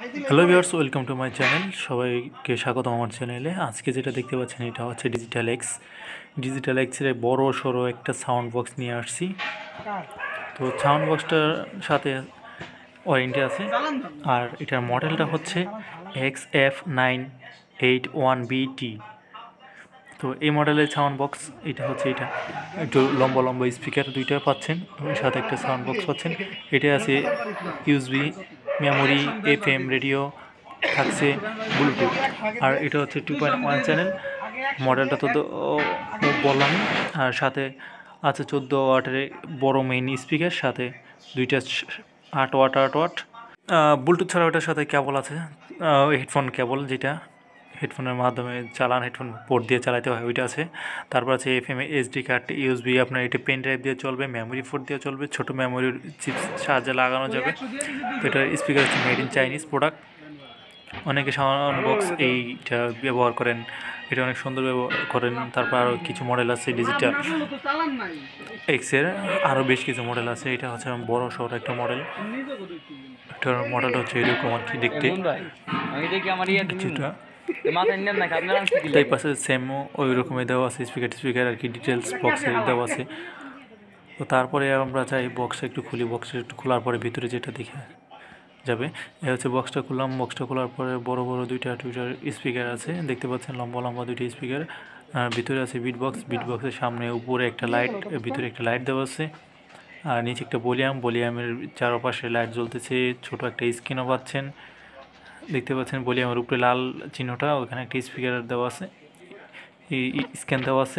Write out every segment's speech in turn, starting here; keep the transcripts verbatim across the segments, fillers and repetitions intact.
Hello viewers, welcome to my channel. সবাইকে স্বাগত আমার চ্যানেলে। আজকে যেটা দেখতে পাচ্ছেন এটা হচ্ছে ডিজিটাল এক্স ডিজিটাল এক্সের বড় সড়ো একটা সাউন্ড বক্স নিয়ে আসছি। তো সাউন্ড বক্সটার সাথে ওয়ারেন্টি আছে, আর এটার মডেলটা হচ্ছে X F nine eight one B T. তো এই মডেলের সাউন্ড বক্স এটা হচ্ছে এটা একটু লম্বা লম্বা স্পিকার দুইটা পাচ্ছেন, সাথে একটা সাউন্ড বক্স পাচ্ছেন। এটা আছে USB memory, F M radio থাকছে, ব্লুটুথ। আর এটা হচ্ছে টু পয়েন্ট ওয়ান চ্যানেল মডেলটা তো বললামই। আর সাথে আছে চোদ্দো ওয়াটের বড় মেইন স্পিকার, সাথে দুইটা আট ওয়াট আট ওয়াট ব্লুটুথ ছাড়া ওটার সাথে কেবল আছে, হেডফোন কেবল, যেটা হেডফোনের মাধ্যমে চালান, হেডফোন পোর্ট দিয়ে চালাতে হয়, ওইটা আছে। তারপর আছে F M SD card, USB, আপনার এটা পেন ড্রাইভ দিয়ে চলবে, মেমোরি পোর্ট দিয়ে চলবে, ছোটো মেমোরির চিপস সাহায্যে লাগানো যাবে। তো এটার স্পিকার হচ্ছে মেড ইন চাইনিজ প্রোডাক্ট। অনেকে সাউন্ড বক্স এইটা ব্যবহার করেন, এটা অনেক সুন্দর ব্যবহার করেন। তারপর আরও কিছু মডেল আছে ডিজিটাল এক্সের, আরও বেশ কিছু মডেল আছে। এটা হচ্ছে বড় শহর একটা মডেল। এটার মডেলটা হচ্ছে এরকম আর কি দেখতে, কিছুটা টাইপ আছে, সেমও ওই রকমই দেওয়া আছে, স্পিকার স্পিকার আর কি ডিটেলস বক্সের দেওয়া আছে। তো তারপরে আমরা চাই বক্সটা একটু খুলি, বক্সটা একটু খোলার পরে ভিতরে যেটা দেখে যাবে, এ হচ্ছে বক্সটা খুললাম। বক্সটা খোলার পরে বড় বড় দুইটা দুইটার স্পিকার আছে, দেখতে পাচ্ছেন, লম্বা লম্বা দুইটা স্পিকার। আর ভিতরে আছে বিট বক্স, বিট বক্সের সামনে উপরে একটা লাইট, ভিতরে একটা লাইট দেওয়া আছে। আর নিচে একটা ভলিউম, ভলিউমের চারপাশে লাইট জ্বলতেছে, ছোট একটা স্ক্রিনও পাচ্ছেন, দেখতে পাচ্ছেন। ভলিউমের উপরে লাল চিহ্নটা, ওখানে একটা স্পিকার দেওয়া আছে, স্ক্যান দেওয়া আছে।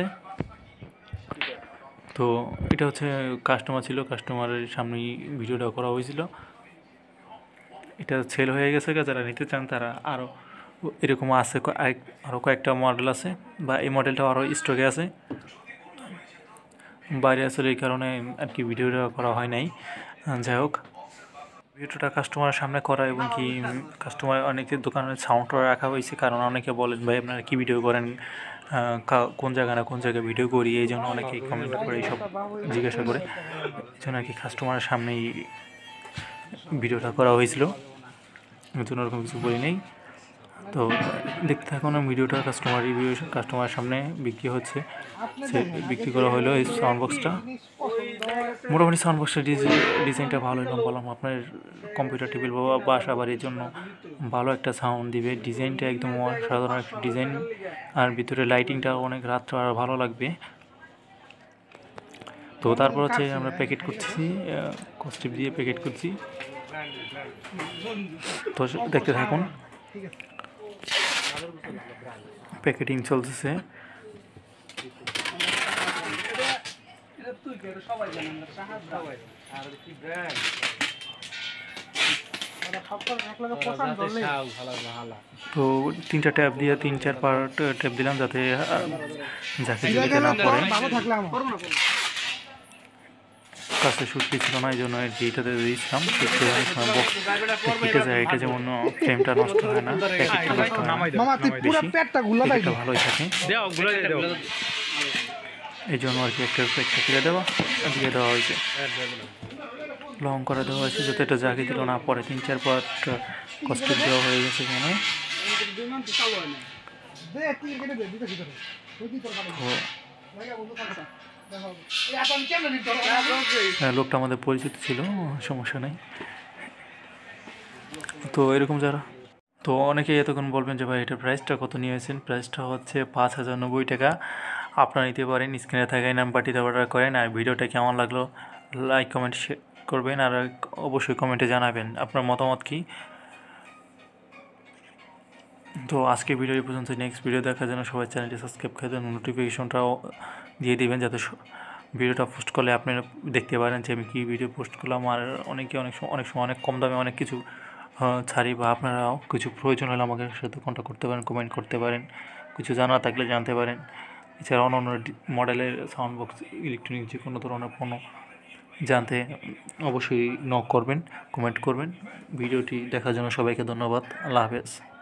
তো এটা হচ্ছে কাস্টমার ছিল, কাস্টমারের সামনেই ভিডিওটা করা হয়েছিল। এটা সেল হয়ে গেছে, যারা নিতে চান তারা আরও এরকম আছে, আরও কয়েকটা মডেল আছে, বা এই মডেলটা আরও স্টকে আছে, বাইরে আসলে এই কারণে আর কি ভিডিওটা করা হয় নাই। যাই হোক, ভিডিওটা কাস্টমারের সামনে করা, এবং কি কাস্টমার অনেকের দোকানের সাউন্ডটা রাখা হয়েছে, কারণ অনেকে বলেন ভাই আপনারা কী ভিডিও করেন, কোন জায়গায় না কোন জায়গায় ভিডিও করি, এই জন্য অনেকেই কমেন্ট করে, এইসব জিজ্ঞাসা করে, এই জন্য আর কি কাস্টমারের সামনেই ভিডিওটা করা হয়েছিল, এই জন্য ওরকম কিছু বলি নেই। তো দেখতে থাকুন ভিডিওটা। কাস্টমার রিভিউ কাস্টমারের সামনে বিক্রি হচ্ছে, সে বিক্রি করা হলো এই সাউন্ড বক্সটা। মোটামুটি সাউন্ড বক্সের ডিজাইনটা ভালো, এরকম বললাম, আপনার কম্পিউটার টেবিল বা বাসা বাড়ির জন্য ভালো একটা সাউন্ড দিবে। ডিজাইনটা একদম সাধারণ একটা ডিজাইন, আর ভিতরে লাইটিংটা অনেক রাত্রে আর ভালো লাগবে। তো তারপর হচ্ছে আমরা প্যাকেট করছি, কস্টিপ দিয়ে প্যাকেট করছি, তো দেখতে থাকুন। প্যাকেটিং চলতেছে। তো তিনটা ট্যাপ দিয়ে তিন চার পার্ট ট্যাপ দিলাম, যাতে যাকে যেতে না পড়ে। কাছে সুটকি ছিল না, এই জন্য আর কি এটাতে দিয়েছিলাম। কেটে যায়, এটা যেমন ফ্রেমটা নষ্ট হয় না, প্যাকেটটা নষ্ট হয় না, বেশি ভালোই থাকে, এই জন্য আর কি একটা প্যাকটা কেটে দেওয়া দিয়ে দেওয়া হয়েছে, লং করে দেওয়া হয়েছে, যাতে এটা জাগে দিল না পরে। তিন চার পার্ট কষ্ট দেওয়া হয়ে গেছে এখানে। লোকটা আমাদের পরিচিত ছিল, সমস্যা নেই। তো এরকম যারা, তো অনেকে এতক্ষণ বলবেন যে ভাই এটার প্রাইসটা কত নিয়েছেন। প্রাইসটা হচ্ছে পাঁচ হাজার নব্বই টাকা। আপনারা নিতে পারেন, স্ক্রিনে থাকা এই নাম্বারটিতে অর্ডার করেন। আর ভিডিওটা কেমন লাগলো লাইক কমেন্ট শেয়ার করবেন, আর অবশ্যই কমেন্টে জানাবেন আপনার মতামত কী। তো আজকে ভিডিও এই পর্যন্ত। নেক্সট ভিডিও দেখার জন্য সবাই চ্যানেলটি সাবস্ক্রাইব করে দেন, নোটিফিকেশনটাও দিয়ে দেবেন, যাতে ভিডিওটা পোস্ট করলে আপনারা দেখতে পারেন যে আমি কী ভিডিও পোস্ট করলাম। আর অনেকে অনেক সময় অনেক সময় অনেক কম দামে অনেক কিছু ছাড়ি, বা আপনারাও কিছু প্রয়োজন হলে আমাকে সাথে কন্ট্যাক্ট করতে পারেন, কমেন্ট করতে পারেন, কিছু জানা থাকলে জানতে পারেন। এছাড়া অন্য অন্য মডেলের সাউন্ড বক্স, ইলেকট্রনিক যে কোনো ধরনের পণ্য জানতে অবশ্যই নক করবেন, কমেন্ট করবেন। ভিডিওটি দেখার জন্য সবাইকে ধন্যবাদ। আল্লাহ হাফেজ।